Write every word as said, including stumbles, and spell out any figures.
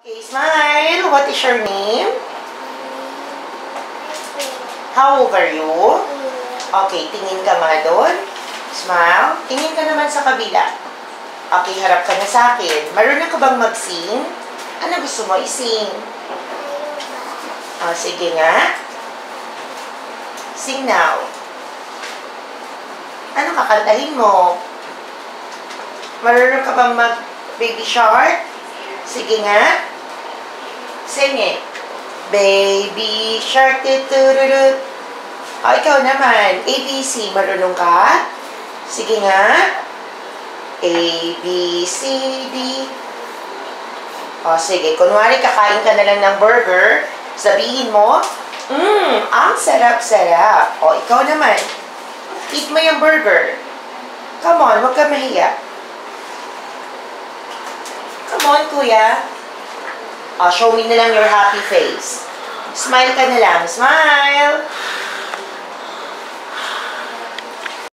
Okay, smile. What is your name? How old are you? Okay, tingin ka nga doon. Smile. Tingin ka naman sa kabila. Okay, harap ka na sa akin. Marunong ka bang mag-sing? Ano gusto mo i-sing? Oh, sige nga. Sing now. Ano kakantahin mo? Marunong ka bang mag-baby shark? Sige nga. Sing it. Baby shark, tutururut. O, ikaw naman. A B C, marunong ka? Sige nga. A, B, C, D. O, sige. Kunwari, kakain ka na lang ng burger. Sabihin mo, Mmm, ang sarap-sarap. O, ikaw naman. Eat mo yung burger. Come on, huwag ka mahiya. Come on, kuya. O, show me na lang your happy face. Smile ka na lang. Smile!